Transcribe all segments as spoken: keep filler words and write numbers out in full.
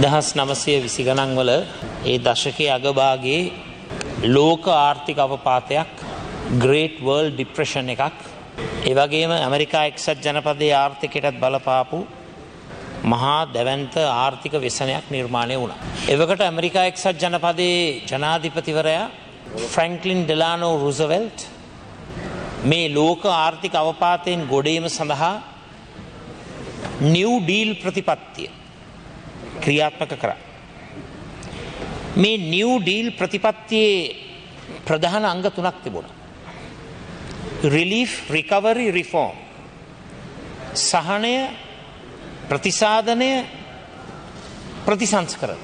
එක්දහස් නවසිය විසි ගණන් වල ඒ දශකයේ අගභාගයේ ලෝක ආර්ථික අවපාතයක් Great World Depression එකක් ඒ වගේම ඇමරිකා එක්සත් ජනපදයේ ආර්ථිකයටත් බලපාපු මහා දැවැන්ත ආර්ථික ව්‍යසනයක් නිර්මාණය වුණා. එවකට ඇමරිකා එක්සත් ජනපදයේ ජනාධිපතිවරයා ෆ්‍රැන්ක්ලින් ඩෙලානෝ රූසවෙල්ට් මේ ලෝක ආර්ථික අවපාතයෙන් ගොඩේම සඳහා නිව් ඩීල් ප්‍රතිපත්තිය ක්‍රියාත්මක කරා. මේ නිව් ඩීල් ප්‍රතිපත්තියේ ප්‍රධාන අංග තුනක් තිබුණා. Relief, recovery, reform. සහනය, ප්‍රතිසාධනය, ප්‍රතිසංස්කරණ.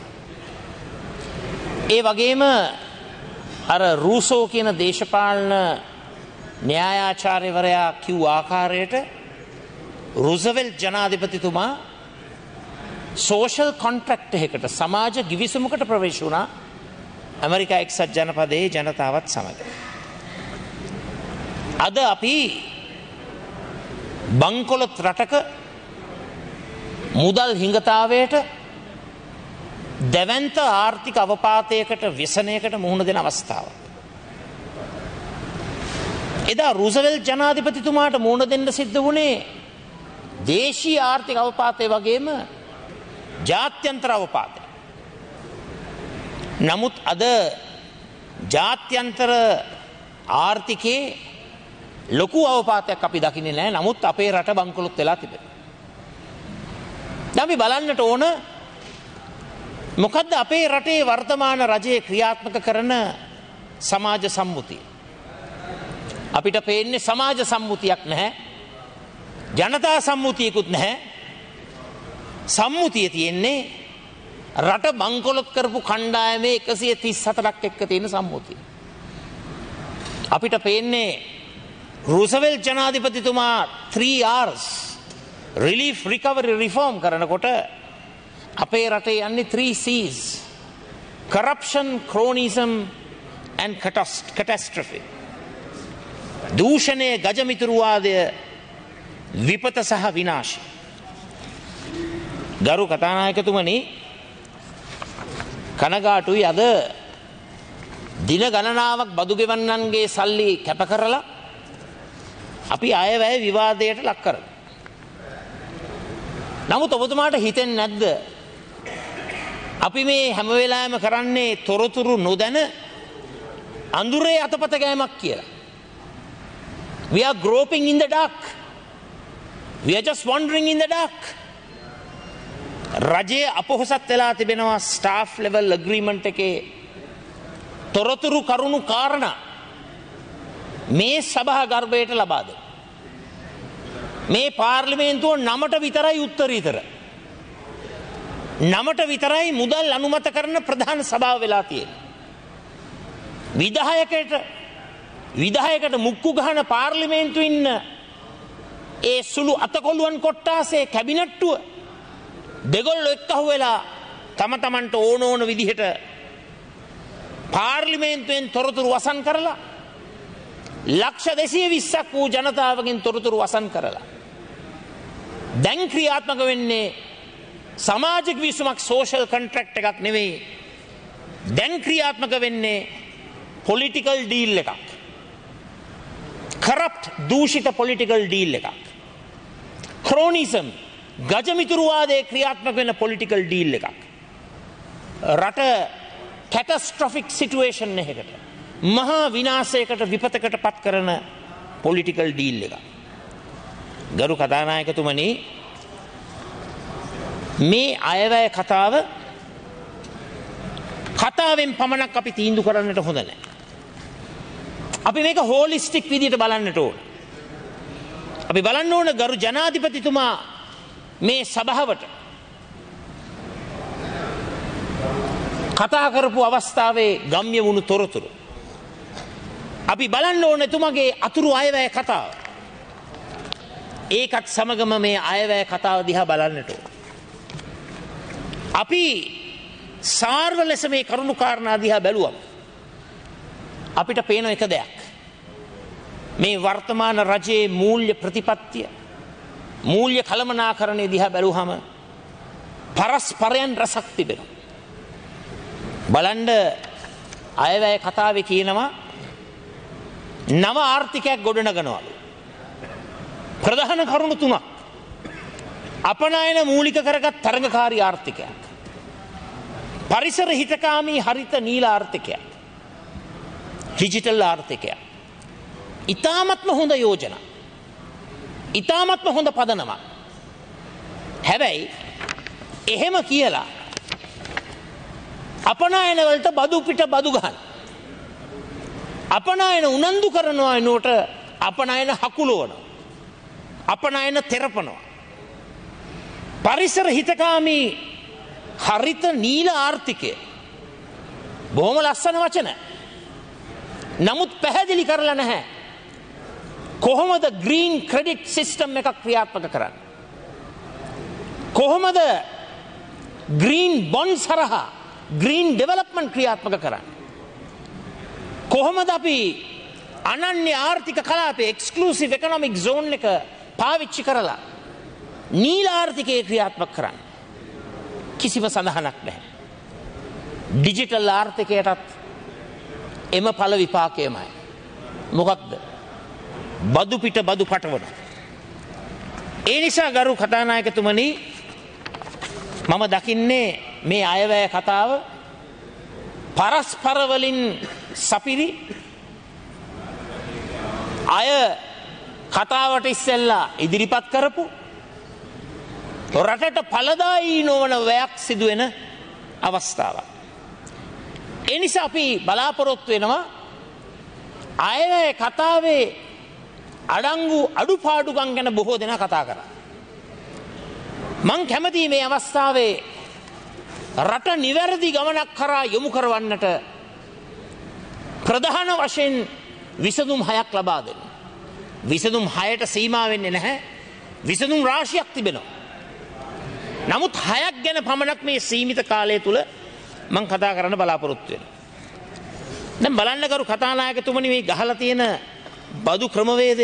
ඒ වගේම අර රූසෝ කියන දේශපාලන න්‍යායාචාර්යවරයා කිව් ආකාරයට රූසවෙල්ට් ජනාධිපතිතුමා සෝෂල් කොන්ට්‍රැක්ට් එකකට සමාජ ගිවිසුමකට ප්‍රවේශ වුණා ඇමරිකා එක්සත් ජනපදයේ ජනතාවත් සමග. අද අපි බංකොලොත් රටක මුදල් හිඟතාවයට දැවැන්ත ආර්ථික අවපාතයකට ව්‍යසනයකට මුහුණ දෙන අවස්ථාවක්. එදා රූසවෙල්ට් ජනාධිපතිතුමාට මුහුණ දෙන්න සිද්ධ වුණේ දේශීය ආර්ථික අවපාතය වගේම ජාත්‍යන්තර අවපාතය. නමුත් අද ජාත්‍යන්තර ආර්ථිකයේ ලොකු අවපාතයක් අපි දකින්නේ නැහැ. නමුත් අපේ රට බංකොලොත් වෙලා තිබෙනවා. දැන් අපි බලන්නට ඕන මොකද්ද අපේ රටේ වර්තමාන රජයේ ක්‍රියාත්මක කරන සමාජ සම්මුතිය. අපිට පේන්නේ සමාජ සම්මුතියක් නැහැ. ජනතා සම්මුතියකුත් නැහැ. සම්මුතිය තියෙන්නේ රට බංකොලොත් කරපු කණ්ඩායමේ එකසිය තිස් හතරක් එක්ක තියෙන සම්මුතිය. අපිට පේන්නේ රූසවෙල්ට් ජනාධිපතිතුමා three R's relief, recovery, reform කරනකොට අපේ රටේ යන්නේ three C's corruption, cronyism and catastrophe. දූෂණය, ගජමිතුරුවාදය, විපත සහ විනාශය. ගරු කතානායකතුමනි, කනගාටුයි අද දින ගණනාවක් බදු ගෙවන්නන්ගේ සල්ලි කැප කරලා අපි අයවැය විවාදයට ලක් කරනවා. නමුත් ඔබතුමාට හිතෙන්නේ නැද්ද අපි මේ හැම වෙලාවෙම කරන්නේ තොරතුරු නොදැන අඳුරේ අතපත ගෑමක් කියලා. We are groping in the dark. We are just wandering in the dark. රජයේ අපොහසත් වෙලා තිබෙනවා ස්ටාෆ් ලෙවල් ඇග්‍රීමන්ට් එකේ තොරතුරු කරුණු කාරණා මේ සභාගර්භයට ලබා දෙන්න. මේ පාර්ලිමේන්තුව නමට විතරයි උත්තරීතර. නමට විතරයි මුදල් අනුමත කරන ප්‍රධාන සභාව වෙලා තියෙන්නේ. විධායකයට විධායකට මුක්කු ගහන පාර්ලිමේන්තුව ඉන්න ඒ සුළු අතකොළුවන් කොට්ටාසේ කැබිනට්ටුව දෙගොල්ලෝ එක්කහුව වෙලා තම තමන්ට ඕන ඕන විදිහට පාර්ලිමේන්තුවෙන් තොරතුරු වසන් කරලා ලක්ෂ දෙසිය විස්සක් වූ ජනතාවගෙන් තොරතුරු වසන් කරලා දැන් ක්‍රියාත්මක වෙන්නේ සමාජික විසුමක් සෝෂල් කොන්ට්‍රැක්ට් එකක් නෙවෙයි. දැන් ක්‍රියාත්මක වෙන්නේ පොලිටිකල් ඩීල් එකක්. කරප්ට් දූෂිත පොලිටිකල් ඩීල් එකක්. ක්‍රෝනිසම් ගජමිතුරුවාදයේ ක්‍රියාත්මක වෙන පොලිටිකල් ඩීල් එකක්. රට කැටස්ට්‍රොෆික් සිටුේෂන් එකකට මහා විනාශයකට විපතකට පත් කරන පොලිටිකල් ඩීල් එකක්. ගරු කතානායකතුමනි, මේ අයවැය කතාව කතාවෙන් පමණක් අපි තීන්දුව කරන්නට හොඳ නැහැ. අපි මේක හෝලිස්ටික් විදිහට බලන්නට ඕන. අපි බලන්න ඕන ගරු ජනාධිපතිතුමා මේ සභාවට කතා කරපු අවස්ථාවේ ගම්‍ය වුණු තොරතුරු. අපි බලන්න ඕන එතුමගේ අතුරු අයවැය කතාව. ඒකත් සමගම මේ අයවැය කතාව දිහා බලන්නට ඕන. අපි සාර්ව ලෙස මේ කරුණු කාරණා දිහා බැලුවම අපිට පේන එක දෙයක්. මේ වර්තමාන රජයේ මූල්‍ය ප්‍රතිපත්තිය, මූල්‍ය කළමනාකරණය දිහා බැලුවහම පරස්පරයන් රසක් තිබෙනවා. බලන්න අයවැය කතාවේ කියනවා නව ආර්ථිකයක් ගොඩනගනවලු. ප්‍රධාන කරුණු තුනක්. අපනයන මූලික කරගත් තරඟකාරී ආර්ථිකයක්. පරිසර හිතකාමී හරිත නීල ආර්ථිකයක්. ඩිජිටල් ආර්ථිකයක්. ඉතාමත්ම හොඳ යෝජනා. ඉතාමත්ම හොඳ පදනමක්. හැබැයි එහෙම කියලා අපනයන වලට බදු පිට බදු ගහන. අපනයන උනන්දු කරනවා එනකොට අපනයන හකුලවනවා. අපනයන තෙරපනවා. පරිසර හිතකාමී හරිත නීල ආර්ථිකය බොහොම ලස්සන වචන. නමුත් පැහැදිලි කරලා නැහැ. කොහොමද ග්‍රීන් ක්‍රෙඩිට් සිස්ටම් එකක් ක්‍රියාත්මක කරන්නේ? කොහොමද ග්‍රීන් බොන්ඩ්ස් හරහා ග්‍රීන් ඩෙවලොප්මන්ට් ක්‍රියාත්මක කරන්නේ? කොහොමද අපි අනන්‍ය ආර්ථික කලාපයේ එක්ස්ක්ලූසිව් ඉකොනොමික් සෝන් එක පාවිච්චි කරලා නීල ආර්ථිකය ක්‍රියාත්මක කරන්නේ? කිසිම සඳහනක් නැහැ. ඩිජිටල් ආර්ථිකයටත් එම ඵල විපාකයමයි. මොකක්ද? බදු පිට බදු පටවන. ඒ නිසා ගරු කතානායකතුමනි මම දකින්නේ මේ අයවැය කතාව පරස්පර වලින් සපිරි අය කතාවට ඉස්සෙල්ලා ඉදිරිපත් කරපු රටට ඵලදායී නොවන වැයක් සිදුවෙන අවස්ථාවක්. ඒ නිසා අපි බලාපොරොත්තු වෙනවා අයවැය කතාවේ අඩංගු අඩුපාඩුකම් ගැන බොහෝ දෙනා කතා කරා. මං කැමතියි මේ අවස්ථාවේ රට නිවැරදි ගමනක් කරා යොමු කරවන්නට ප්‍රධාන වශයෙන් විසඳුම් හයක් ලබා දෙන්න. විසඳුම් හයට සීමා වෙන්නේ නැහැ. විසඳුම් රාශියක් තිබෙනවා. නමුත් හයක් ගැන පමණක් මේ සීමිත කාලය තුල මං කතා කරන්න බලාපොරොත්තු වෙනවා. දැන් බලන්න කරු කතානායකතුමනි මේ ගහලා තියෙන බදු ක්‍රමවේදය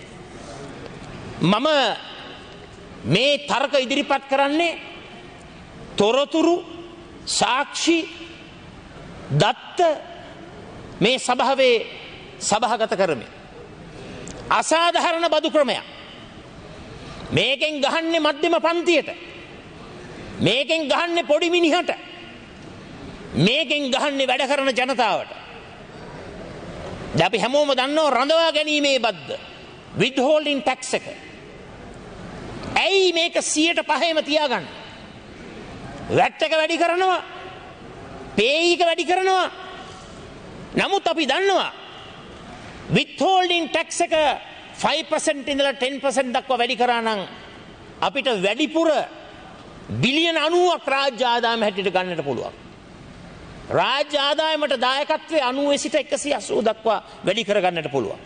මම මේ තර්ක ඉදිරිපත් කරන්නේ තොරතුරු සාක්ෂි දත්ත මේ සභාවේ සභාගත කරමි. අසාධාරණ බදු ක්‍රමයක්. මේකෙන් ගහන්නේ මධ්‍යම පන්තියට. මේකෙන් ගහන්නේ පොඩි මිනිහට. මේකෙන් ගහන්නේ වැඩ කරන ජනතාවට. දැන් අපි හැමෝම දන්නවා රඳවා ගැනීමේ බද්ද withholding tax එක. ඇයි මේක සියයට පහේම තියාගන්න? වැට් එක වැඩි කරනවා, පේ එක වැඩි කරනවා. නමුත් අපි දන්නවා withholding tax එක five percent ඉඳලා ten percent දක්වා වැඩි කරා නම් අපිට වැඩිපුර බිලියන අනූවක් රාජ්‍ය ආදායම හැටියට ගන්නට පුළුවන්. රාජ්‍ය ආදායමට දායකත්වයේ අනූව සිට එකසිය අසූ දක්වා වැඩි කරගන්නට පුළුවන්.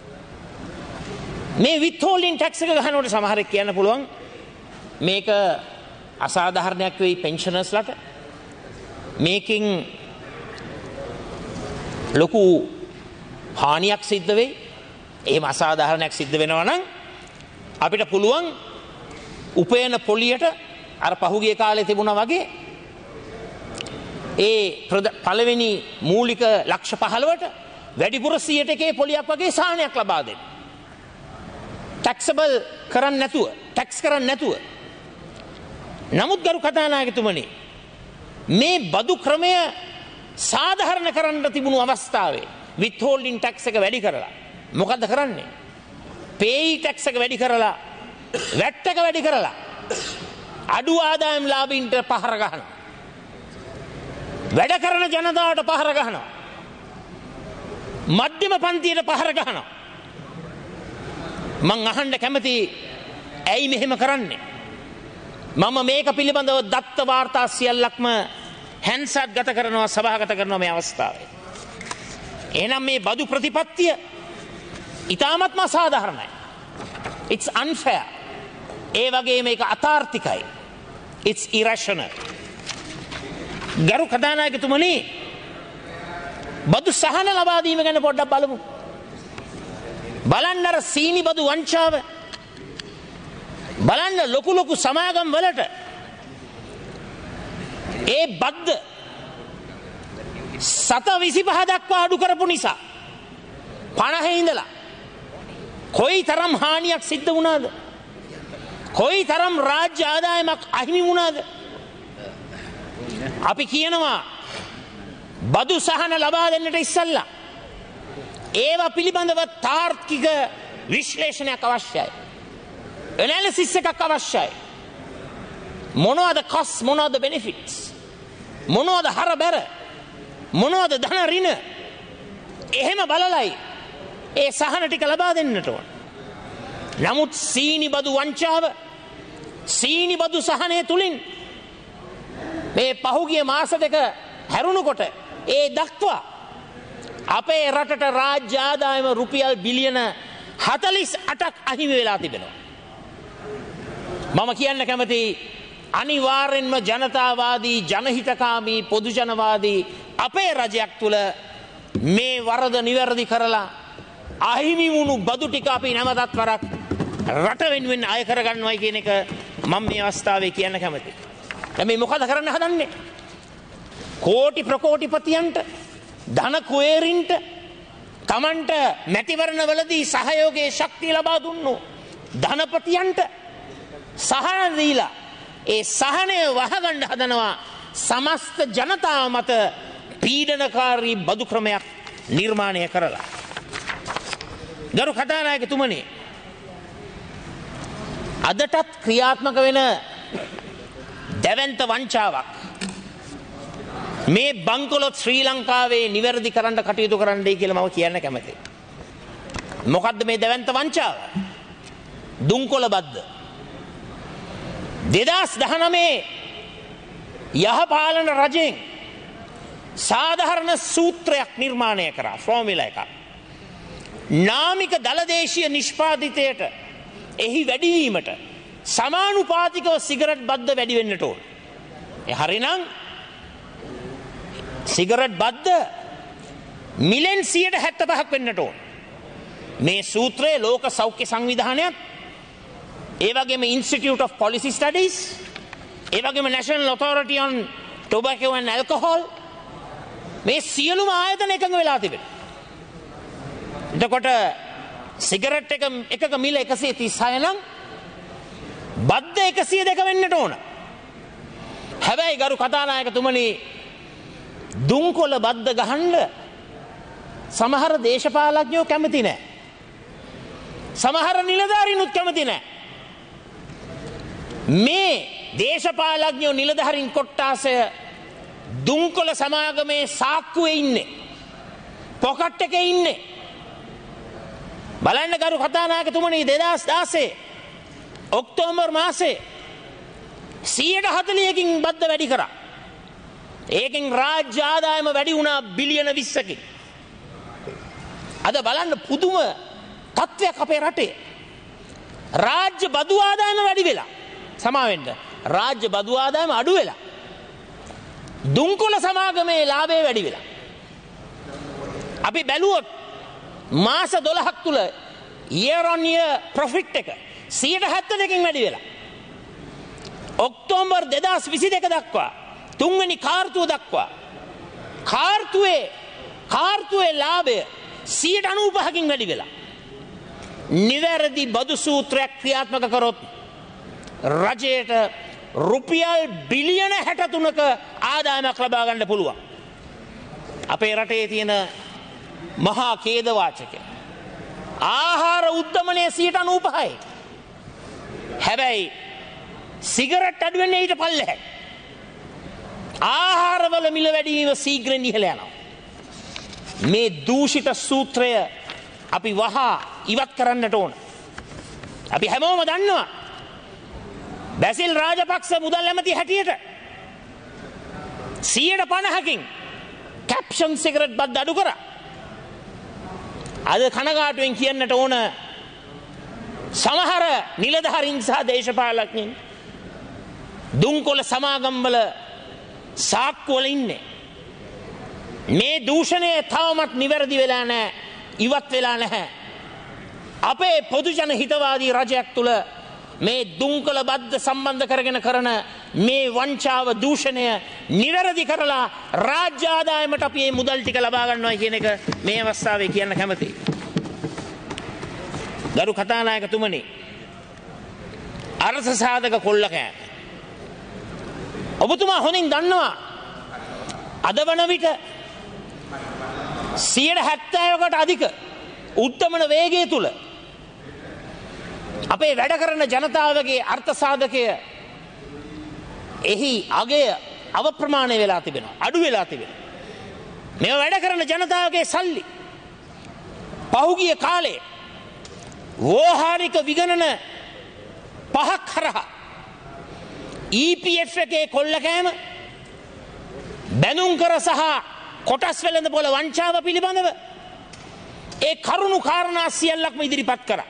මේ withholding tax එක ගන්නකොට සමහරෙක් කියන්න පුළුවන් මේක අසාධාරණයක් වෙයි පෙන්ෂනර්ස්ලට. මේකෙන් ලොකු හානියක් සිද්ධ වෙයි. එහෙම අසාධාරණයක් සිද්ධ වෙනවා නම් අපිට පුළුවන් උපයන පොලියට අර පහුගිය කාලේ තිබුණා වගේ ඒ පළවෙනි මූලික ලක්ෂ පහළොවට වැඩිපුර සියයට එකේ පොලියක් වගේ සාහනයක් ලබා දෙන්න. ටැක්සබල් කරන්නේ නැතුව, ටැක්ස් කරන්නේ නැතුව. නමුත් ගරු කතානායකතුමනි මේ බදු ක්‍රමය සාධාරණ කරන්න තිබුණු අවස්ථාවේ withholding tax එක වැඩි කරලා මොකද කරන්නේ? pay tax එක වැඩි කරලා වැට් එක වැඩි කරලා අඩු ආදායම් ලාභීන්ට පහර ගහනවා. වැඩ කරන ජනතාවට පහර ගහනවා. මධ්‍යම පන්තියට පහර ගහනවා. මං අහන්න කැමති ඇයි මෙහෙම කරන්නේ? මම මේක පිළිබඳව දත්ත වාර්තා සියල්ලක්ම හැන්සට් ගත කරනවා, සභාගත කරනවා මේ අවස්ථාවේ. එහෙනම් මේ බදු ප්‍රතිපත්තිය ඉතාමත්ම අසාධාරණයි. It's unfair. ඒ වගේ මේක අතාර්ථිකයි. It's irrational. ගරු කතානායකතුමනි බදු සහන ලබා දීම ගැන පොඩ්ඩක් බලමු. බලන්න අර සීනි බදු වංචාව. බලන්න ලොකු ලොකු සමාගම් වලට ඒ බද්ද සත විසිපහ දක්වා අඩු කරපු නිසා පනහේ ඉඳලා කොයි තරම් හානියක් සිද්ධ වුණාද? කොයි තරම් රාජ්‍ය ආදායමක් අහිමි වුණාද? අපි කියනවා බදු සහන ලබා දෙන්නට ඉස්සල්ලා ඒවා පිළිබඳව තාර්කික විශ්ලේෂණයක් අවශ්‍යයි. ඇනලිසිස් එකක් අවශ්‍යයි. මොනවද කොස්, මොනවද බෙනිෆිට්ස්, මොනවද හරබැර, මොනවද ධන රින, එහෙම බලලයි ඒ සහන ටික ලබා දෙන්නට ඕන. නමුත් සීනි බදු වංචාව, සීනි බදු සහනය තුලින් මේ පහුගිය මාස දෙක හැරුණුකොට ඒ දක්වා අපේ රටට රාජ්‍ය ආදායම රුපියල් බිලියන හතළිස් අටක් අහිමි වෙලා තිබෙනවා. මම කියන්න කැමති අනිවාර්යෙන්ම ජනතාවාදී, ජනහිතකාමී, පොදුජනවාදී අපේ රජයක් තුල මේ වරද නිවැරදි කරලා අහිමි වුණු බදු ටික අපි නැවතත් වරක් රට වෙනුවෙන් අය කරගන්නවයි කියන එක මම මේ අවස්ථාවේ කියන්න කැමතියි. දැන් මේ මොකද කරන්න හදන්නේ? කෝටි ප්‍රකෝටිපතියන්ට, ධන කුවේරින්ට, තමන්ට මැතිවරණවලදී සහයෝගයේ ශක්තිය ලබා දුන්නු ධනපතියන්ට සහන දීලා ඒ සහනය වහගන්න හදනවා සමස්ත ජනතාව මත පීඩනකාරී බදු ක්‍රමයක් නිර්මාණය කරලා. ගරු කතානායකතුමනි, අදටත් ක්‍රියාත්මක වෙන දැවැන්ත වංචාවක් මේ බංකොලොත් ශ්‍රී ලංකාවේ නිවැරදි කරන්න කටයුතු කරන්නයි කියලා මම කියන්න කැමතියි. මොකද්ද මේ දැවැන්ත වංචාව? දුම්කොළ බද්ද. දෙදහස් දහනවය යහපාලන රජයෙන් සාධාරණ සූත්‍රයක් නිර්මාණය කරා, ෆෝමියුලා එකක්. නාමික දළදේශීය නිෂ්පාදිතයට එහි වැඩිවීමට සමානුපාතිකව සිගරට් බද්ද වැඩි වෙන්නට ඕන. ඒ හරිනම් සිගරට් බද්ද මිලෙන් සියයට හැත්තෑ පහක් වෙන්නට ඕන. මේ සූත්‍රයේ ලෝක සෞඛ්‍ය සංවිධානයත්, ඒ වගේම Institute of Policy Studies, ඒ වගේම National Authority on Tobacco and Alcohol, මේ සියලුම ආයතන එකඟ වෙලා තිබෙනවා. එතකොට සිගරට් එක එකක මිල එකසිය තිස් හය නම් බද්ද එකසිය දෙක වෙන්නට ඕන. හැබැයි ගරු කතානායකතුමනි, දුම්කොළ බද්ද ගහන්න සමහර දේශපාලඥයෝ කැමති නැහැ. සමහර නිලධාරීනුත් කැමති නැහැ. මේ දේශපාලඥයෝ නිලධාරීන් කොට්ටාසය දුම්කොළ සමාගමේ සාක්කුවේ ඉන්නේ, පොකට් එකේ ඉන්නේ. බලන්න ගරු කතානායකතුමනි, දෙදහස් දාසය ඔක්තෝබර් මාසේ සියයට හතළිහකින් බද්ද වැඩි කරා. ඒකෙන් රාජ්‍ය ආදායම වැඩි වුණා බිලියන විස්සකින්. අද බලන්න පුදුම තත්ත්වයක් අපේ රටේ. රාජ්‍ය බදු ආදායම වැඩි වෙලා, සමාවෙන්න, රාජ්‍ය බදු ආදායම අඩු වෙලා, දුම්කොළ සමාගමේ ලාභය වැඩි වෙලා. අපි බැලුවොත් මාස දොළහක් තුල year on year profit එක සියයට හැත්තෑ දෙකකින් වැඩි වෙලා. ඔක්තෝබර් දෙදහස් විසි දෙක දක්වා, තුන්වෙනි කාර්තුව දක්වා කාර්තුවේ කාර්තුවේ ලාභය සියයට අනූපහකින් වැඩි වෙලා. නිවැරදි බදු සූත්‍රයක් ක්‍රියාත්මක කරොත් රජයට රුපියල් බිලියන හැට තුනක ආදායමක් ලබා ගන්න පුළුවන්. අපේ රටේ තියෙන මහා ඛේදවාචක ආහාර උද්දමනය සියයට අනූපහයි. හැබැයි සිගරට් අඩු වෙන්නේ ඊට පල්ලෙහායි. ආහාරවල මිල වැඩිවීම ශීඝ්‍රයෙන් ඉහළ යනවා. මේ දූෂිත සූත්‍රය අපි වහා ඉවත් කරන්නට ඕන. අපි හැමෝම දන්නවා බැසිල් රාජපක්ෂ මුදල් ඇමති හැටියට සියයට පනහකින් කැප්ෂන් සිගරට් බද්ද අඩු කරා. අද කනගාටුවෙන් කියන්නට ඕන සමහර නිලධාරීන් සහ දේශපාලඥයින් දුම්කොළ සමාගම්වල සාක්කුවල ඉන්නේ. මේ දූෂණය තවමත් නිවැරදි වෙලා නැහැ, ඉවත් වෙලා නැහැ. අපේ පොදුජන හිතවාදී රජයක් තුල මේ දුම්කොළ බද්ද සම්බන්ධ කරගෙන කරන මේ වංචාව දූෂණය නිවැරදි කරලා රාජ්‍ය ආදායමට අපි මේ මුදල් ටික ලබා ගන්නවා කියන එක මේ අවස්ථාවේ කියන්න කැමතියි. ගරු කතානායකතුමනි, අර්ථ සාධක කොල්ල කෑම ඔබතුමා හොඳින් දන්නවා අද වන විට සියයට හැත්තෑවකට අධික උත්තමන වේගය තුල අපේ වැඩ කරන ජනතාවගේ අර්ථ සාධකය එහි අගය අවප්‍රමාණය වෙලා තිබෙනවා, අඩු වෙලා තිබෙනවා. මේ වැඩ කරන ජනතාවගේ සල්ලි පහුගිය කාලේ වෝහාරික විගණන පහක් හරහා E P F එකේ කොල්ල කෑම, බැනුම් කර සහ කොටස් වෙළඳ පොළ වංචාව පිළිබඳව ඒ කරුණු කාරණා සියල්ලක්ම ඉදිරිපත් කරා.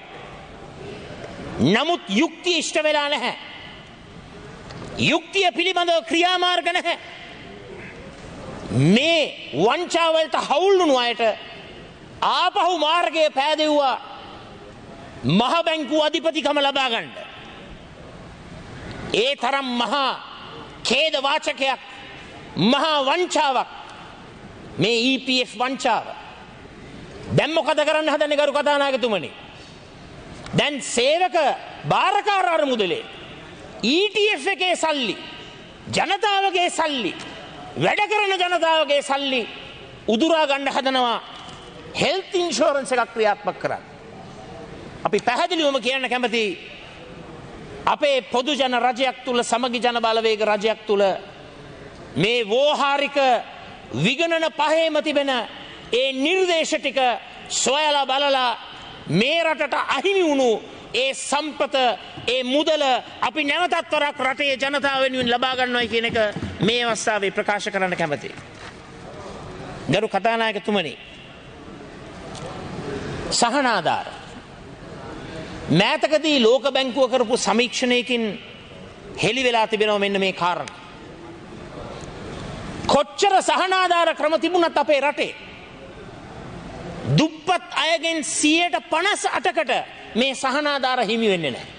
නමුත් යුක්තිය ඉෂ්ට වෙලා නැහැ. යුක්තිය පිළිබඳව ක්‍රියාමාර්ග නැහැ. මේ වංචාවලට හවුල් වුණු අයට ආපහු මාර්ගය පෑදෙව්වා මහ බැංකුව අධිපතිකම ලබා ගන්න. ඒ තරම් මහා ඛේද වාචකයක්, මහා වංචාවක් මේ E P F වංචාව. දැන් මොකද කරන්න හදන්නේ ගරු කතානායකතුමනි? දැන් සේවක භාරකාර අරමුදලේ E T F එකේ සල්ලි, ජනතාවගේ සල්ලි, වැඩ කරන ජනතාවගේ සල්ලි උදුරා ගන්න හදනවා හෙල්ත් ඉන්ෂුරන්ස් එකක් ක්‍රියාත්මක කරන්න. අපි පැහැදිලිවම කියන්න කැමති අපේ පොදු ජන රජයක් තුල, සමගි ජන බලවේග රජයක් තුල මේ වෝහාරික විගණන පහේම තිබෙන ඒ නිර්දේශ ටික සොයලා බලලා මේ රටට අහිමි වුණු ඒ සම්පත, ඒ මුදල අපි නැවතත් වරක් රටේ ජනතාව වෙනුවෙන් ලබා ගන්නවයි කියන එක මේ අවස්ථාවේ ප්‍රකාශ කරන්න කැමතියි. ගරු කතානායකතුමනි, සහනාධාර මෑතකදී ලෝක බැංකුව කරපු සමීක්ෂණයකින් හෙළි වෙලා තිබෙනවා මෙන්න මේ කාරණා. කොච්චර සහනාධාර ක්‍රම තිබුණත් අපේ රටේ දුප්පත් අයගෙන් සියයට පනස් අටකට මේ සහනාධාර හිමි වෙන්නේ නැහැ.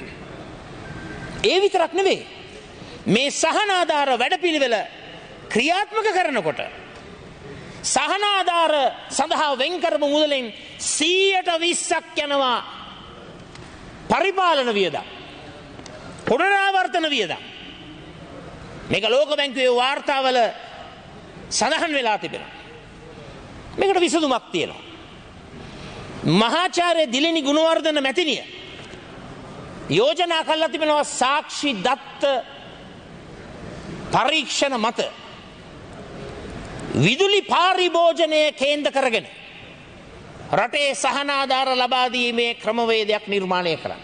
ඒ විතරක් නෙවෙයි, මේ සහනාධාර වැඩපිළිවෙල ක්‍රියාත්මක කරනකොට සහනාධාර සඳහා වෙන් කරපු මුදලෙන් සියයට විස්සක් යනවා පරිපාලන වියදම්, පුනරාවර්තන වියදම්. මේක ලෝක බැංකුවේ වාර්තාවල සඳහන් වෙලා තිබෙනවා. මේකට විසඳුමක් තියෙනවා. මහාචාර්ය දිලිනි ගුණවර්ධන මැතිණිය යෝජනා කළා තිබෙනවා සාක්ෂි දත්ත පරීක්ෂණ මත විදුලි පාරිභෝජනය කේන්ද්‍ර කරගෙන රටේ සහනාධාර ලබා දීමේ ක්‍රමවේදයක් නිර්මාණය කරන්න.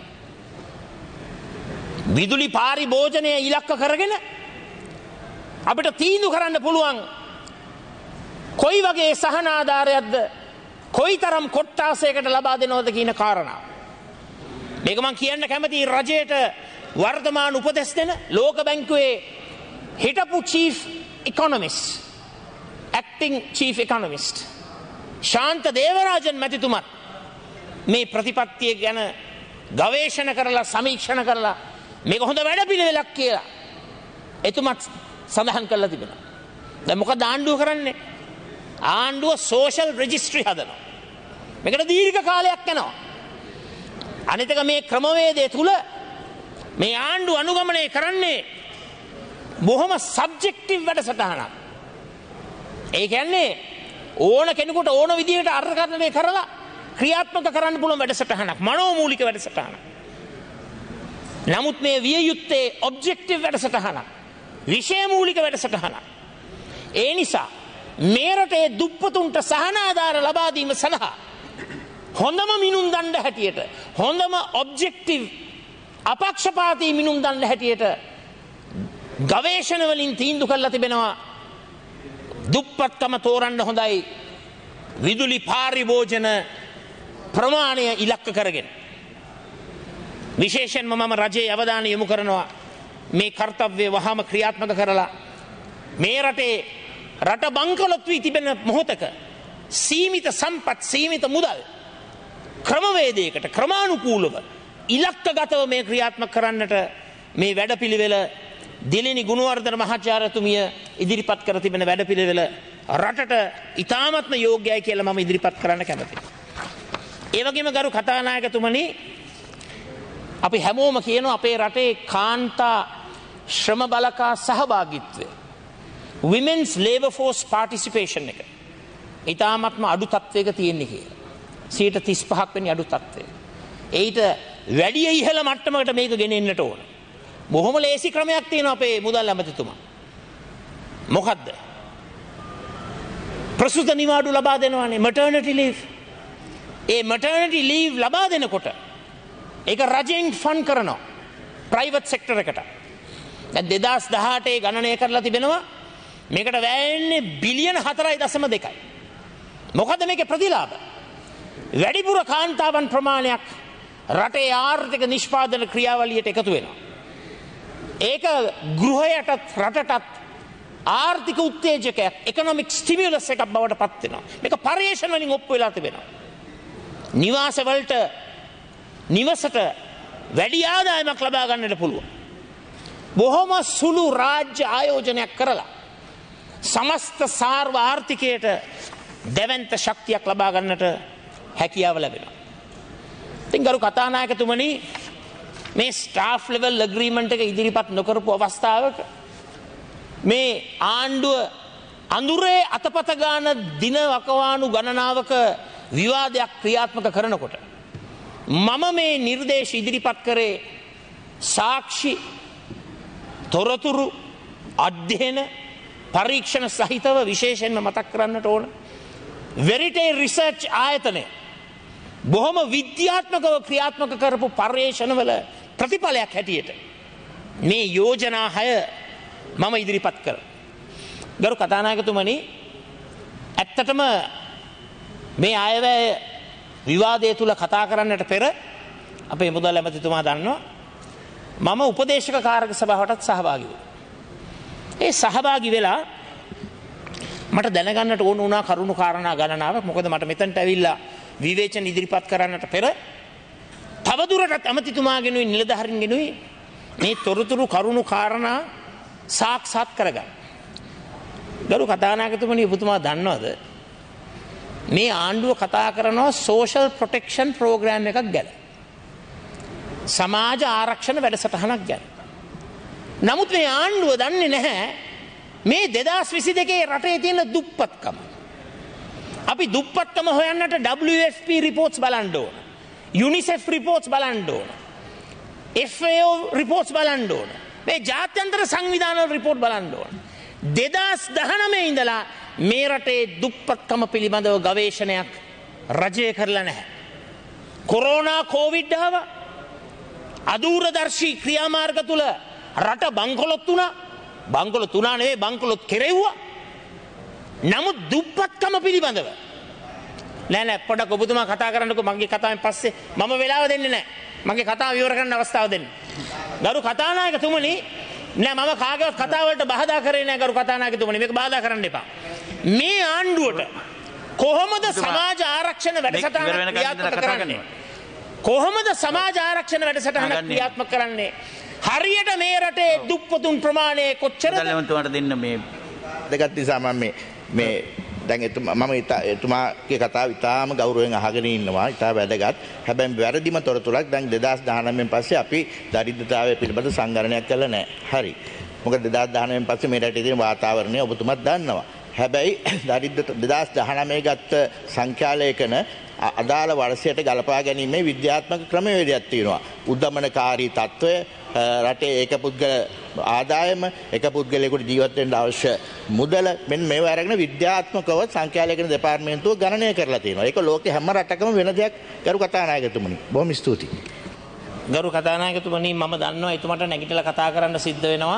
විදුලි පාරිභෝජනය ඉලක්ක කරගෙන අපිට තීන්දුව කරන්න පුළුවන් කොයි වගේ සහනාධාරයක්ද, කොයි තරම් කොට්ටාසයකට ලබා දෙනවද කියන කාරණාව. මේක මම කියන්න කැමති රජයට වර්තමාන උපදෙස් දෙන ලෝක බැංකුවේ හිටපු chief economist, acting chief economist Shanta Devarajan මැතිතුමත් මේ ප්‍රතිපත්තිය ගැන ගවේෂණ කරලා සමීක්ෂණ කරලා මේක හොඳ වැඩපිළිවෙලක් කියලා එතුමත් සඳහන් කරලා තිබෙනවා. දැන් මොකද ආණ්ඩුව කරන්නේ? ආණ්ඩුව සෝෂල් රෙජිස්ට්‍රි හදනවා. මේකට දීර්ඝ කාලයක් යනවා. අනිතක මේ ක්‍රමවේදය තුල මේ ආණ්ඩුව අනුගමනය කරන්නේ බොහොම සබ්ජෙක්ටිව් වැඩසටහනක්. ඒ කියන්නේ ඕන කෙනෙකුට ඕන විදිහට අර්ථකථනය කරලා ක්‍රියාත්මක කරන්න පුළුවන් වැඩසටහනක්, මනෝමූලික වැඩසටහනක්. නමුත් මේ විය යුත්තේ ඔබ්ජෙක්ටිව් වැඩසටහනක්, විෂයමූලික වැඩසටහනක්. ඒ නිසා මේ රටේ දුප්පතුන්ට සහනාධාර ලබා දීම සඳහා හොඳම මිනුම් දණ්ඩ හැටියට, හොඳම ඔබ්ජෙක්ටිව් අපක්ෂපාතී මිනුම් දණ්ඩ හැටියට ගවේෂණ වලින් තීන්දුව කරලා තිබෙනවා දුප්පත්කම තෝරන්න හොඳයි විදුලි පාරිභෝජන ප්‍රමාණය ඉලක්ක කරගෙන. විශේෂයෙන්ම මම රජයේ අවධානය යොමු කරනවා මේ කාර්යය වහාම ක්‍රියාත්මක කරලා මේ රටේ රට බංකොලොත් වී තිබෙන මොහොතක සීමිත සම්පත්, සීමිත මුදල් ක්‍රමවේදයකට ක්‍රමානුකූලව ඉලක්කගතව මේ ක්‍රියාත්මක කරන්නට මේ වැඩපිළිවෙල දිලිනි ගුණවර්ධන මහාචාර්යතුමිය ඉදිරිපත් කර තිබෙන වැඩපිළිවෙල රටට ඉතාමත්ම යෝග්‍යයි කියලා මම ඉදිරිපත් කරන්න කැමතියි. ඒ වගේම ගරු කතානායකතුමනි අපි හැමෝම කියනවා අපේ රටේ කාන්තා ශ්‍රම බලකා සහභාගීත්වය women's labor force participation එක ඉතාමත්ම අඩු තත්වයක තියෙන්නේ කියලා. සියයට තිස් පහක් වෙනි අඩු තත්වය. ඒිට වැඩි ඉහළ මට්ටමකට මේක ගෙනෙන්නට ඕන. බොහොම ලේසි ක්‍රමයක් තියෙනවා අපේ මුදල් ඇමතිතුමා. මොකද්ද? ප්‍රසූත නිවාඩු ලබා දෙනවානේ maternity leave. ඒ maternity leave ලබා දෙනකොට ඒක රජෙන් ෆන්ඩ් කරනවා ප්‍රයිවට් සෙක්ටර් එකට. දැන් දෙදාස් දහඅටේ ගණනය කරලා තිබෙනවා මේකට වැය වෙන්නේ බිලියන හතරයි දශම දෙකයි. මොකද මේකේ ප්‍රතිලාභ? වැඩිපුර කාන්තාවන් ප්‍රමාණයක් රටේ ආර්ථික නිෂ්පාදන ක්‍රියාවලියට එකතු වෙනවා. ඒක ගෘහයටත් රටටත් ආර්ථික උත්තේජකයක් economic stimulus එකක් බවට පත් වෙනවා. මේක පරිශ්‍රණ වලින් ඔප්පු වෙලා තිබෙනවා. නිවාස වලට නිවසට වැඩි ආදායමක් ලබා ගන්නට පුළුවන්. බොහොම සුළු රාජ්‍ය ආයෝජනයක් කරලා සමස්ත සාර්ව ආර්ථිකයට දැවැන්ත ශක්තියක් ලබා ගන්නට හැකියාව ලැබෙනවා. ඉතින් ගරු කතානායකතුමනි මේ ස්ටාෆ් ලෙවල් ඇග්‍රීමන්ට් එක ඉදිරිපත් නොකරපු අවස්ථාවක මේ ආණ්ඩුව අඳුරේ අතපත ගාන දින වකවානු ගණනාවක විවාදයක් ක්‍රියාත්මක කරනකොට මම මේ නිර්දේශ ඉදිරිපත් කරේ සාක්ෂි තොරතුරු අධ්‍යයන පරීක්ෂණ සහිතව විශේෂයෙන්ම මතක් කරන්නට ඕන වෙරිටේ රිසර්ච් ආයතනය බොහොම විද්‍යාත්මකව ක්‍රියාත්මක කරපු පර්යේෂණවල ප්‍රතිඵලයක් හැටියට මේ යෝජනා හය මම ඉදිරිපත් කර. ගරු කතානායකතුමනි ඇත්තටම මේ අයවැය විවාදය තුල කතා කරන්නට පෙර අපේ මුදල් ඇමතිතුමා දන්නවා මම උපදේශක කාරක සභාවටත් සහභාගී වුණා. ඒ සහභාගී වෙලා මට දැනගන්නට ඕන වුණා කරුණු කාරණා ගණනාවක්. මොකද මට මෙතනට ඇවිල්ලා විවේචන ඉදිරිපත් කරන්නට පෙර තවදුරටත් ඇමතිතුමාගෙනුයි නිලධාරීන්ගෙනුයි මේ තොරතුරු කරුණු කාරණා සාක්ෂාත් කරගන්න. ගරු කතානායකතුමනි ඔබතුමා දන්නවද මේ ආණ්ඩුව කතා කරනවා සෝෂල් ප්‍රොටෙක්ෂන් ප්‍රෝග්‍රෑම් එකක් ගැන. සමාජ ආරක්ෂණ වැඩසටහනක් ගැන. නමුත් මේ ආණ්ඩුව දන්නේ නැහැ මේ දෙදාස් විසි දෙකේ රටේ තියෙන දුප්පත්කම. අපි දුප්පත්කම හොයන්නට W F P රිපෝට්ස් බලන්න ඕන. UNICEF රිපෝට්ස් බලන්න ඕන. F A O රිපෝට්ස් බලන්න ඕන. මේ ජාත්‍යන්තර සංවිධාන වල රිපෝට් බලන්න ඕන. දෙදාස් දහනවය ඉඳලා මේ රටේ දුප්පත්කම පිළිබඳව ගවේෂණයක් රජය කරලා නැහැ. කොරෝනා කෝවිඩ් ආවා. අදූරදර්ශී ක්‍රියාමාර්ග තුල රට බංකොලොත් වුණා. බංකොලොත් වුණා නෙවෙයි බංකොලොත් කෙරෙව්වා. නමුත් දුප්පත්කම පිළිබඳව නෑ නෑ පොඩක් ඔබතුමා කතා කරන්නකෝ මගේ කතාවෙන් පස්සේ මම වෙලාව දෙන්නේ නෑ. මගේ කතාව විවර කරන්න අවස්ථාව දෙන්න. ගරු කතානායකතුමනි නෑ මම කාගේවත් කතාව වලට බාධා කරේ නෑ ගරු කතානායකතුමනි මේක බාධා කරන්න එපා. මේ ආණ්ඩුවට කොහොමද සමාජ ආරක්ෂණ වැඩසටහන ක්‍රියාත්මක කරන්නේ? කොහොමද සමාජ ආරක්ෂණ වැඩසටහන ක්‍රියාත්මක කරන්නේ? හරියට මේ රටේ දුප්පතුන් ප්‍රමාණය කොච්චරද? දලවන්තුමාට දෙන්න මේ දෙකත් නිසා මම මේ මේ දැන් එතුමා මම එතුමාගේ කතාව ඉතාම ගෞරවයෙන් අහගෙන ඉන්නවා. ඉතා වැදගත්. හැබැයි වැරදිම තොරතුරක් දැන් දෙදාස් දහනවයෙන් පස්සේ අපි දරිද්‍රතාවය පිළිබඳ සංගණනයක් කළා නැහැ. හරි. මොකද දෙදාස් දහනවයෙන් පස්සේ මේ රටේ තියෙන වාතාවරණය ඔබතුමාත් දන්නවා. හැබැයි දරිද්‍ර දෙදාස් දහනවය ගත්ත සංඛ්‍යාලේඛන අදාළ වර්ෂයට ගලපා ගැනීමේ විද්‍යාත්මක ක්‍රමවේදයක් තියෙනවා. උද්දමනකාරී තත්ත්වය රටේ ඒක පුද්ගල ආදායම එක පුද්ගලයෙකුට ජීවත් වෙන්න අවශ්‍ය මුදල මෙන්න මේවා අරගෙන විද්‍යාත්මකව සංඛ්‍යාලේඛන දෙපාර්තමේන්තුව ගණනය කරලා තියෙනවා. ඒක ලෝකේ හැම රටකම වෙන දෙයක්. ගරු කතානායකතුමනි බොහොම ස්තුතියි. ගරු කතානායකතුමනි මම දන්නවා එතුමාට නැගිටලා කතා කරන්න සිද්ධ වෙනවා.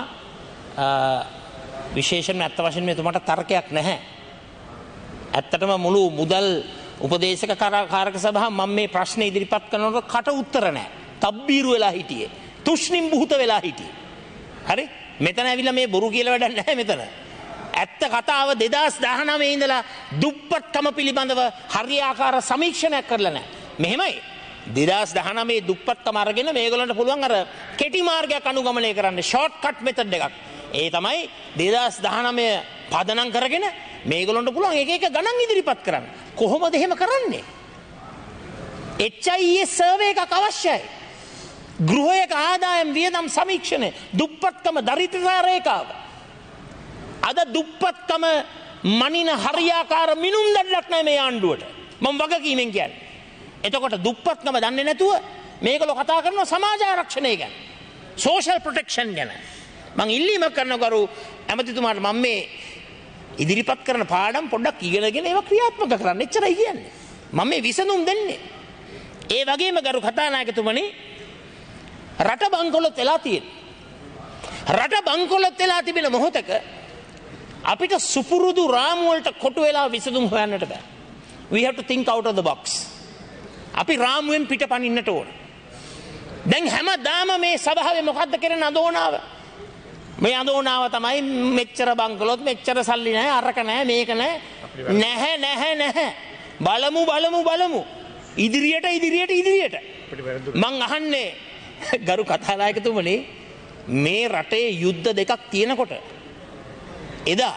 විශේෂයෙන්ම අත්ත වශයෙන්ම එතුමාට තර්කයක් නැහැ. ඇත්තටම මුළු මුදල් උපදේශක කාරක සභාව මම මේ ප්‍රශ්න ඉදිරිපත් කරනකොට කට උත්තර නැහැ. තබ්බීරු වෙලා හිටියේ. තුෂ්ණිම් බුහත වෙලා හිටියේ. හරි? මෙතන ඇවිල්ලා මේ බොරු කියලා වැඩක් නැහැ මෙතන. ඇත්ත කතාව දෙදාස් දහනවය ඉඳලා දුප්පත්කම පිළිබඳව හරියාකාර සමීක්ෂණයක් කරලා නැහැ. මෙහෙමයි. දෙදාස් දහනවයේ දුප්පත්කම අරගෙන මේගොල්ලන්ට පුළුවන් අර කෙටි මාර්ගයක් අනුගමනය කරන්න ෂෝට් කට් මෙතඩ් එකක්. ඒ තමයි දෙදාස් දහනවය පදනම් කරගෙන මේගොල්ලන්ට පුළුවන් එක එක ගණන් ඉදිරිපත් කරන්න. කොහොමද එහෙම කරන්නේ? H I E S survey එකක් අවශ්‍යයි. ගෘහයක ආදායම් වියදම් සමීක්ෂණය, දුප්පත්කම දරිද්‍රතා රේඛාව. අද දුප්පත්කම මනින හරියාකාර මිනුම් දඩලක් නැහැ මේ ආණ්ඩුවට. මම වගකීමෙන් කියන්නේ. එතකොට දුප්පත්කම දන්නේ නැතුව මේගොල්ලෝ කතා කරනවා සමාජ ආරක්ෂණය ගැන, සෝෂල් ප්‍රොටෙක්ෂන් ගැන. මං ඉල්ලීමක් කරනවා කරු ඇමතිතුමාට, මම මේ ඉදිරිපත් කරන පාඩම් පොඩ්ඩක් ඉගෙනගෙන ඒවා ක්‍රියාත්මක කරන්න. එච්චරයි කියන්නේ. මම මේ විසඳුම් දෙන්නේ. ඒ වගේම ගරු කතානායකතුමනි, රට බංකොලොත් වෙලා තියෙන. රට බංකොලොත් වෙලා තිබෙන මොහොතක අපිට සුපුරුදු රාමු වලට කොටු වෙලා විසඳුම් හොයන්නට බෑ. We have to think out of the box. අපි රාමුවෙන් පිට පනින්නට ඕන. දැන් හැමදාම මේ සභාවේ මොකද්ද කරන අඳෝනාව? මේ අඳෝනාව තමයි මෙච්චර බංකොලොත්, මෙච්චර සල්ලි නැහැ, අරක නැහැ, මේක නැහැ. නැහැ නැහැ නැහැ. බලමු බලමු බලමු. ඉදිරියට ඉදිරියට ඉදිරියට. මං අහන්නේ ගරු කතානායකතුමනි, මේ රටේ යුද්ධ දෙකක් තියෙනකොට එදා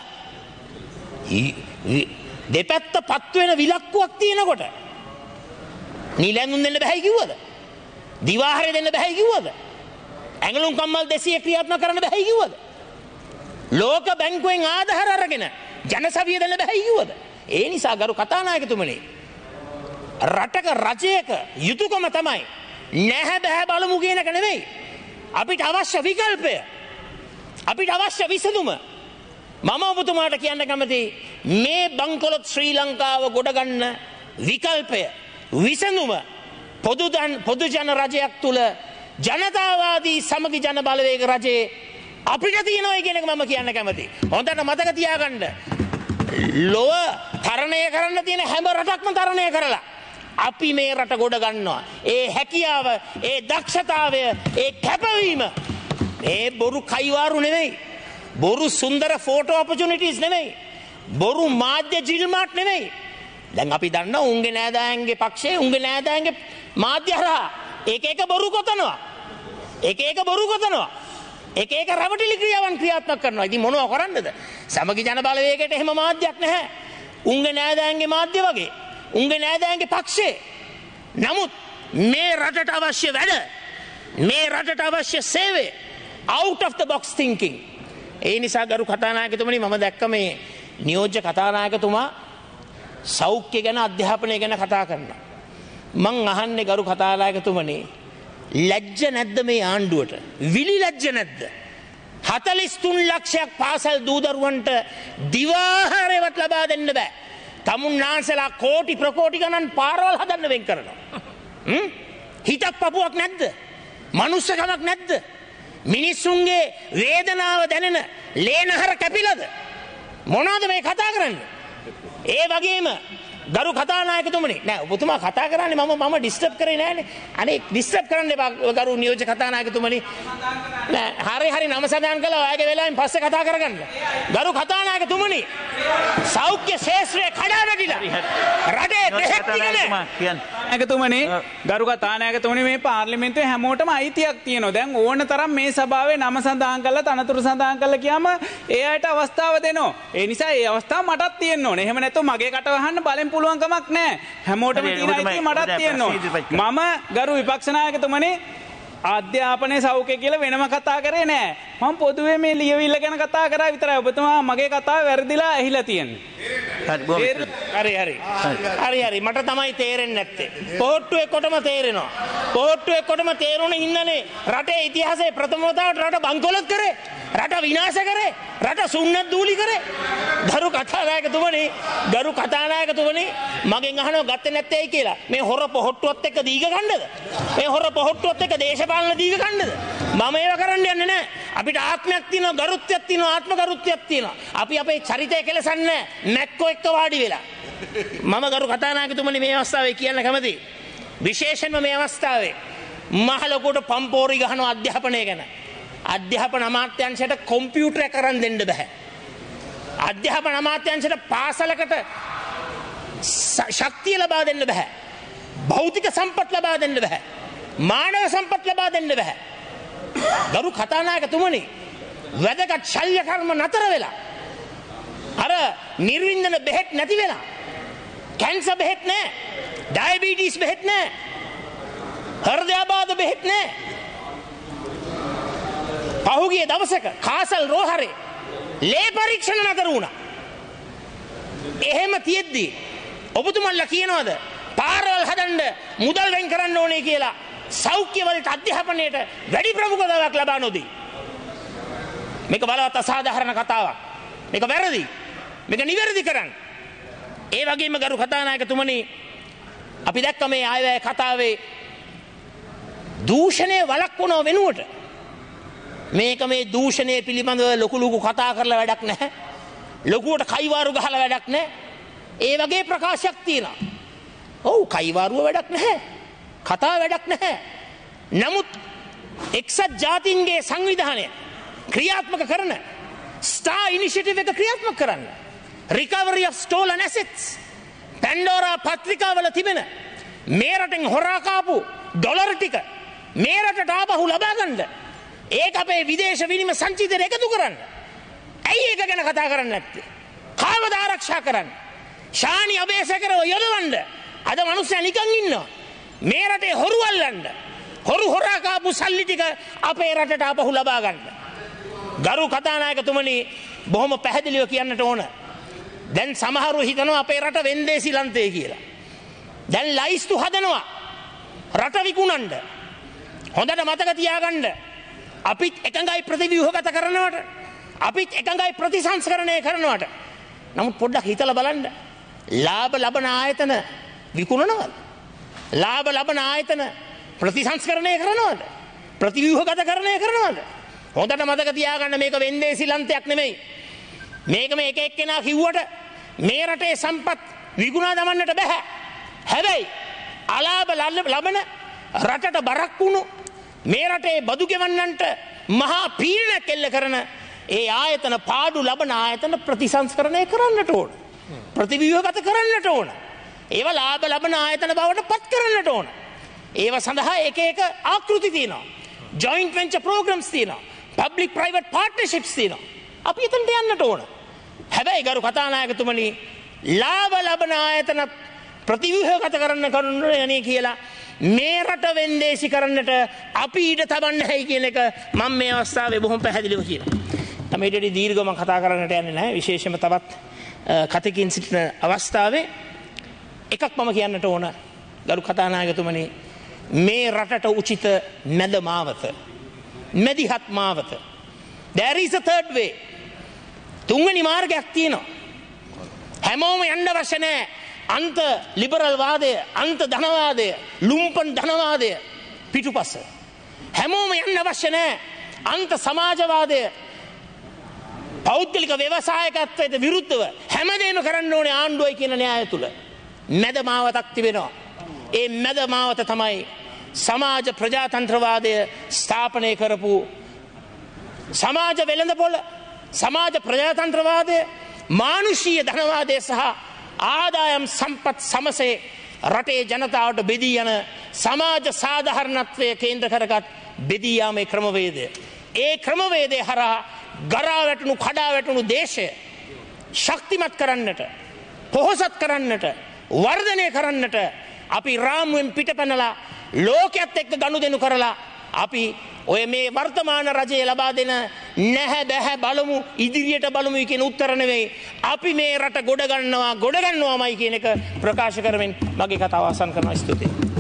දෙපැත්ත පත් වෙන විලක්කුවක් තියෙනකොට නිලැඳුම් දෙන්න බෑ කිව්වද? දිවාහාරය දෙන්න බෑ කිව්වද? ඇඟලුම් කම්මල් දෙසිය ක්‍රියාත්මක කරන්න බෑ කිව්වද? ලෝක බැංකුවෙන් ආධාර අරගෙන ජනසවිය දෙන්න බෑ කිව්වද? ඒ නිසා ගරු කතානායකතුමනි, රටක රජයක යුතුයකම තමයි නැහැ බෑ බලමු කියන එක නෙමෙයි. අපිට අවශ්‍ය විකල්පය, අපිට අවශ්‍ය විසඳුම මම ඔබතුමාට කියන්න කැමති. මේ බංකොලොත් ශ්‍රී ලංකාව ගොඩ ගන්න විකල්පය, විසඳුම පොදු පොදු ජන රජයක් තුල ජනතාවාදී සමගි ජන බලවේග රජයේ අපිට තියෙනවා කියන එක මම කියන්න කැමති. හොඳට මතක තියාගන්න. ලොව තරණය කරන්න තියෙන හැම රටක්ම තරණය කරලා අපි මේ රට ගොඩ ගන්නවා. ඒ හැකියාව, ඒ දක්ෂතාවය, ඒ කැපවීම ඒ බොරු කයිවාරු නෙමෙයි. බොරු සුන්දර ෆෝටෝ ඔපචුනිටිස් නෙමෙයි. බොරු මාධ්‍ය ජිල්මාට් නෙමෙයි. දැන් අපි දන්නවා උන්ගේ නෑදෑයන්ගේ පක්ෂයේ උන්ගේ නෑදෑයන්ගේ මාධ්‍ය හරහා එක එක බොරු කොතනවා. එක එක බොරු කොතනවා. එක එක රැවටිලි ක්‍රියාවන් ක්‍රියාත්මක කරනවා. ඉතින් මොනව කරන්නද? සමගි ජන බලවේගයට එහෙම මාධ්‍යයක් නැහැ. උන්ගේ නෑදෑයන්ගේ මාධ්‍ය වගේ. උන්ගේ නෑදෑයන්ගේ පක්ෂේ. නමුත් මේ රටට අවශ්‍ය වැඩ, මේ රටට අවශ්‍ය සේවය out of the box thinking. ඒ නිසා ගරු කතානායකතුමනි, මම දැක්ක මේ නියෝජ්‍ය කතානායකතුමා සෞඛ්‍ය ගැන, අධ්‍යාපනය ගැන කතා කරනවා. මං අහන්නේ ගරු කතානායකතුමනි, ලැජ්ජ නැද්ද මේ ආණ්ඩුවට? විලි ලැජ්ජ නැද්ද? හතළිස් තුන් ලක්ෂයක් පාසල් දූදරුවන්ට දිවාහාරයවත් ලබා දෙන්න බෑ. තමුන්නාන්සලා කෝටි ප්‍රකෝටි ගණන් පාරවල් හදන්න වෙන් කරනවා. හිතක් පපුවක් නැද්ද? මනුස්සකමක් නැද්ද? මිනිස්සුන්ගේ වේදනාව දැනෙන ලේනහර කැපිලද? මොනවද මේ කතා කරන්නේ? ඒ වගේම ගරු කතානායකතුමනි, නෑ ඔබතුමා කතා කරන්නේ මම මම ඩිස්ටර්බ් කරේ නෑනේ. අනේ ඩිස්ටර්බ් කරන්න එපා ගරු නියෝජ්‍ය කතානායකතුමනි. නෑ හරි හරි නම සඳහන් කළා. ඔයගේ වෙලාවෙන් පස්සේ කතා කරගන්න. ගරු කතානායකතුමනි, සෞඛ්‍ය ශාස්ත්‍රයේ කඩා වැටිලා රටේ බෙහෙත් ටිකනේ. එකතුමනි, ගරු කතානායකතුමනි, මේ පාර්ලිමේන්තුවේ හැමෝටම අයිතියක් තියෙනවා. දැන් ඕන තරම් මේ සභාවේ නම සඳහන් කරලා තනතුරු සඳහන් කරලා කියම ඒ අයට අවස්ථාව දෙනවා. ඒ නිසා ඒ අවස්ථාව මටත් තියෙන්න ඕනේ. එහෙම නැත්නම් මගේ කට වහන්න බලෙන් පුළුවන් කමක් නැහැ. හැමෝටම තියෙන අයිතිය මටත් තියෙනවා. මම ගරු විපක්ෂ නායකතුමනි, අධ්‍යාපනයේ සෞඛ්‍ය කියලා වෙනම කතා කරේ නෑ. මම පොදුවේ මේ ලියවිල්ල ගැන කතා කරා විතරයි. ඔබතුමා මගේ කතාව වැරදිලා ඇහිලා තියෙන්නේ. හරි හරි හරි හරි මට තමයි තේරෙන්නේ නැත්තේ. පොහොට්ටු එක්කොටම තේරෙනවා. පොහොට්ටු එක්කොටම තේරුණ හින්දානේ රටේ ඉතිහාසයේ ප්‍රථම වතාවට රට බංකොලොත් කරේ, රට විනාශ කරේ, රට සුන්නත් දූලි කරේ. ගරු කතානායකතුමනි, ගරු කතානායකතුමනි, මගෙන් අහනවා ගත්තේ නැත්තේයි කියලා. මේ හොර පොහොට්ටුවත් එක්ක දීග ගන්නද? මේ හොර පොහොට්ටුවත් එක්ක දේශපාලන දීග ගන්නද? මම ඒව කරන්න යන්නේ නැහැ. අපිට ආත්මයක් තියෙනවා, ගරුත්වයක් තියෙනවා, ආත්ම ගරුත්වයක් තියෙනවා. අපි අපේ චරිතය කෙලසන්නේ මැක්කෝ එක්ක වාඩි වෙලා. මම ගරු කතානායකතුමනි මේ අවස්ථාවේ කියන්න කැමතියි. විශේෂයෙන්ම මේ අවස්ථාවේ මහ ලොකුට පම්පෝරි ගහන අධ්‍යාපනය ගැන. අධ්‍යාපන අමාත්‍යාංශයට කොම්පියුටර් එක කරන් දෙන්න බෑ. අධ්‍යාපන අමාත්‍යාංශයට පාසලකට ශක්තිය ලබා දෙන්න බෑ. භෞතික සම්පත් ලබා දෙන්න බෑ. මානව සම්පත් ලබා දෙන්න බෑ. ගරු කතානායකතුමනි, වැදගත් ශල්‍ය කර්ම නතර වෙලා අර නිර්වින්දන බෙහෙත් නැති වෙලා, කැන්සර් බෙහෙත් නැහැ, ඩයබටිස් බෙහෙත් නැහැ, හෘදයාබාධ බෙහෙත් නැහැ. පහුගිය දවසක කාසල් රෝහරේ ලේ පරීක්ෂණ නතර වුණා. එහෙම තියෙද්දි ඔබතුමන්ලා කියනවාද පාරවල් හදන්න මුදල් වෙන් කරන්න ඕනේ කියලා සෞඛ්‍ය වලට අධ්‍යාපනයට වැඩි ප්‍රමුඛතාවයක් ලබා නොදී? මේක බලවත් අසාධාරණ කතාවක්. මේක වැරදි. මේක නිවැරදි කරන්න. ඒ වගේම ගරු කතානායකතුමනි, අපි දැක්ක මේ ආයවැය කතාවේ දූෂණය වළක්වනව වෙනුවට මේක මේ දූෂණය පිළිබඳව ලොකු ලොකු කතා කරලා වැඩක් නැහැ. ලොකුවට කයිවාරු ගහලා වැඩක් නැහැ. ඒ වගේ ප්‍රකාශයක් තියෙනවා. ඔව්, කයිවාරුව වැඩක් නැහැ. කතා වැඩක් නැහැ. නමුත් එක්සත් ජාතීන්ගේ සංවිධානය ක්‍රියාත්මක කරන ස්ටාර් ඉනිෂියටිව් එක ක්‍රියාත්මක කරන්න. Recovery of stolen assets. Pandora පත්‍රිකාවල තිබෙන මේ රටෙන් හොරා කාපු ඩොලර් ටික මේ රටට ආපහු ලබා ගන්න. ඒක අපේ විදේශ විනිමය සංචිතයට එකතු කරන්න. ඇයි ඒක ගැන කතා කරන්නේ නැත්තේ? කාවද ආරක්ෂා කරන්න? ශානි අබේසකරව යොදවන්න අද මිනිස්සු නිකන් ඉන්නවා. මේ රටේ හොරු අල්ලන්න, හොරු හොරා කාපු සල්ලි ටික අපේ රටට ආපහු ලබා ගන්න. ගරු කතානායකතුමනි, බොහොම පැහැදිලිව කියන්නට ඕන. දැන් සමහරු හිතනවා අපේ රට වෙන්දේසි ලන්තේ කියලා. දැන් ලයිස්තු හදනවා රට විකුණන්න. හොඳට මතක තියාගන්න, අපිත් එකඟයි ප්‍රතිව්‍යුහගත කරනවට, අපිත් එකඟයි ප්‍රතිසංස්කරණය කරනවට. නමුත් පොඩ්ඩක් හිතලා බලන්න, ලාභ ලබන ආයතන විකුණනවද? ලාභ ලබන ආයතන ප්‍රතිසංස්කරණය කරනවද? ප්‍රතිව්‍යුහගත කරණය කරනවද? හොඳට මතක තියාගන්න, මේක වෙන්දේසි ලන්තයක් නෙමෙයි. මේක මේ එක එක්කෙනා කිව්වට මේ රටේ සම්පත් විකුණා දමන්නට බෑ. හැබැයි අලාභ ලබන, රටට බරක් වුණු, මේ රටේ බදු ගෙවන්නන්ට මහා පීඩනයක් එල්ල කරන ඒ ආයතන, පාඩු ලබන ආයතන ප්‍රතිසංස්කරණය කරන්නට ඕන. ප්‍රතිව්‍යුහගත කරන්නට ඕන. ඒවා ලාභ ලබන ආයතන බවට පත් කරන්නට ඕන. ඒව සඳහා එක එක ආකෘති තියෙනවා. ජොයින්ට් වෙන්චර් ප්‍රෝග්‍රම්ස් තියෙනවා. පබ්ලික් ප්‍රයිවට් පාර්ට්නර්ෂිප්ස් තියෙනවා. අපි එතනට යන්නට ඕන. හැබැයි ගරු කතානායකතුමනි, ලාභ ලබන ආයතන ප්‍රතිව්‍යුහගත කරන්න කරන්න යන්නේ කියලා මේ රට වෙන්දේසි කරන්නට අපි ඊට තබන්න හැයි කියන එක මම මේ අවස්ථාවේ බොහොම පැහැදිලිව කියනවා. මම ඊටදී දීර්ඝව මම කතා කරන්නට යන්නේ නැහැ. විශේෂයෙන්ම තවත් කතකින් සිටින අවස්ථාවේ එකක් මම කියන්නට ඕන. ගරු කතානායකතුමනි, මේ රටට උචිත මැද මාවත, මැදිහත් මාවත, there is a third way. තුන්වෙනි මාර්ගයක් තියෙනවා. හැමෝම යන්න අවශ්‍ය නැහැ අන්ත ලිබරල් වාදය, අන්ත ධනවාදය, ලුම්පන් ධනවාදය පිටුපස. හැමෝම යන්න අවශ්‍ය නැහැ අන්ත සමාජවාදය, පෞද්ගලික ව්‍යවසායකත්වයට විරුද්ධව හැමදේම කරන්න ඕනේ ආණ්ඩුවයි කියන න්‍යාය තුල මැද මාවතක් තිබෙනවා. ඒ මැද මාවත තමයි සමාජ ප්‍රජාතන්ත්‍රවාදය ස්ථාපනය කරපු සමාජ වෙළඳපොළ, සමාජ ප්‍රජාතන්ත්‍රවාදය, මානුෂීය ධනවාදය සහ ආදායම් සම්පත් සමසේ රටේ ජනතාවට බෙදී යන සමාජ සාධාරණත්වය කේන්ද්‍ර කරගත් බෙදී යාමේ ක්‍රමවේදය. ඒ ක්‍රමවේදය හරහා ගරා වැටුණු, කඩා වැටුණු දේශය ශක්තිමත් කරන්නට, පොහොසත් කරන්නට, වර්ධනය කරන්නට අපි රාමුවෙන් පිටපැනලා ලෝකයේත් එක්ක ගනුදෙනු කරලා අපි ඔය මේ වර්තමාන රජය ලබා දෙන නැහැ බැහැ බලමු, ඉදිරියට බලමු කියන උත්තර නෙවෙයි, අපි මේ රට ගොඩ ගන්නවා, ගොඩ ගන්නවාමයි කියන එක ප්‍රකාශ කරමින් මගේ කතාව අවසන් කරනවා. ස්තුතියි.